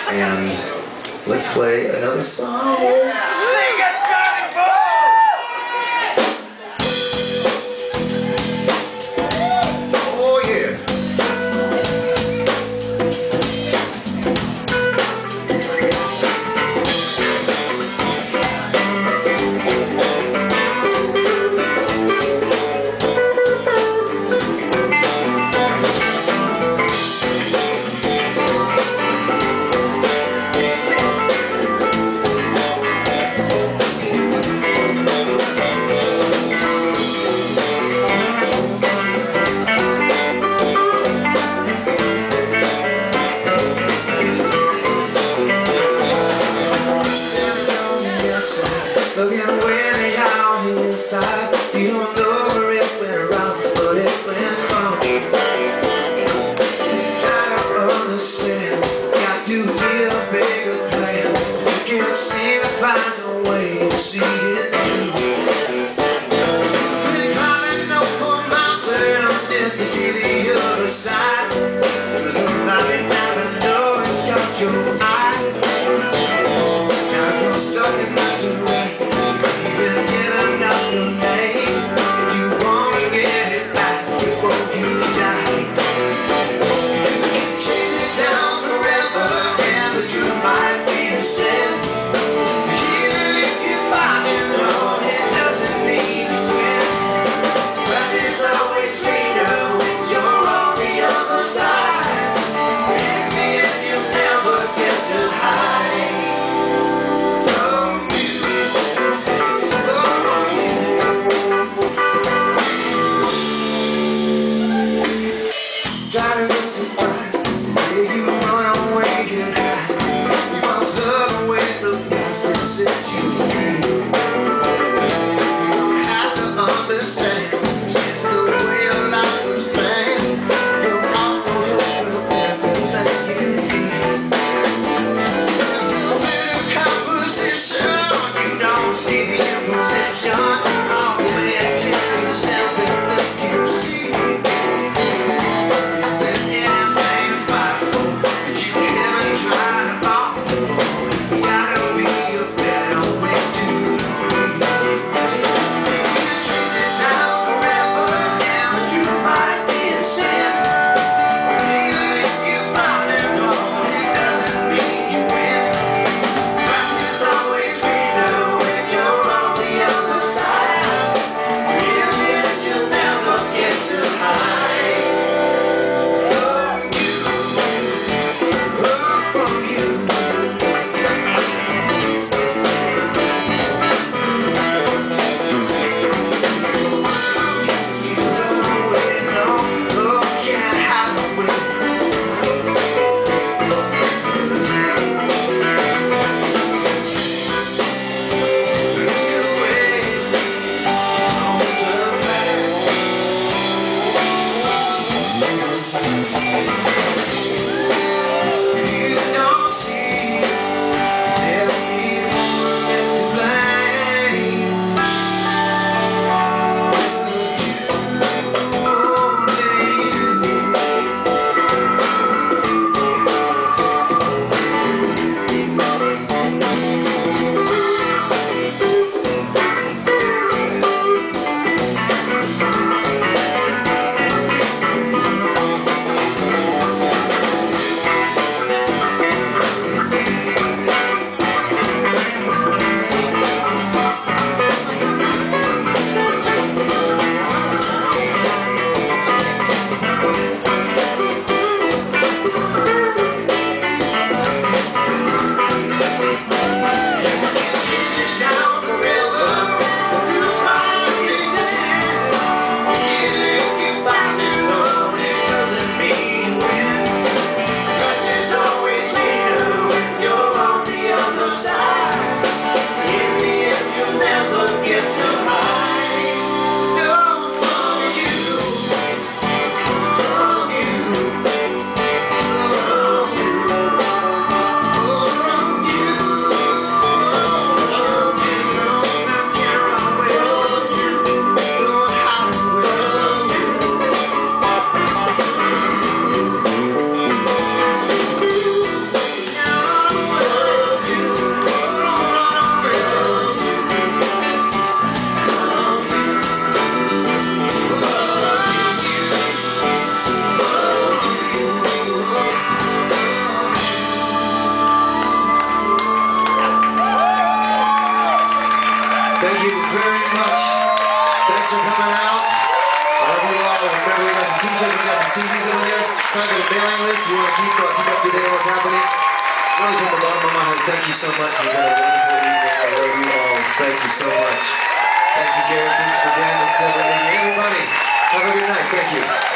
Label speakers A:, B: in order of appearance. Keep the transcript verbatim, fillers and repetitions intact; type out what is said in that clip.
A: And let's play another song.
B: Sing it, Johnny Boy!
A: Oh yeah. Looking way down inside, you don't know where it went wrong, but it went wrong. Try to understand, got to be a bigger plan. You can't seem to find a way to see it through. Been climbing up for mountains just to see the other side. There's nobody never knows it's got your eye. Now you're stuck in that terrain. Yeah. some C Ds over there. Time for the mailing list. You want to keep, uh, keep up to date on what's happening? Really from the bottom of my heart, thank you so much. You've got a wonderful evening. I love you all. Thank you so much. Thank you, Gary. Thanks for Dan. Everybody. Have a good night. Thank you.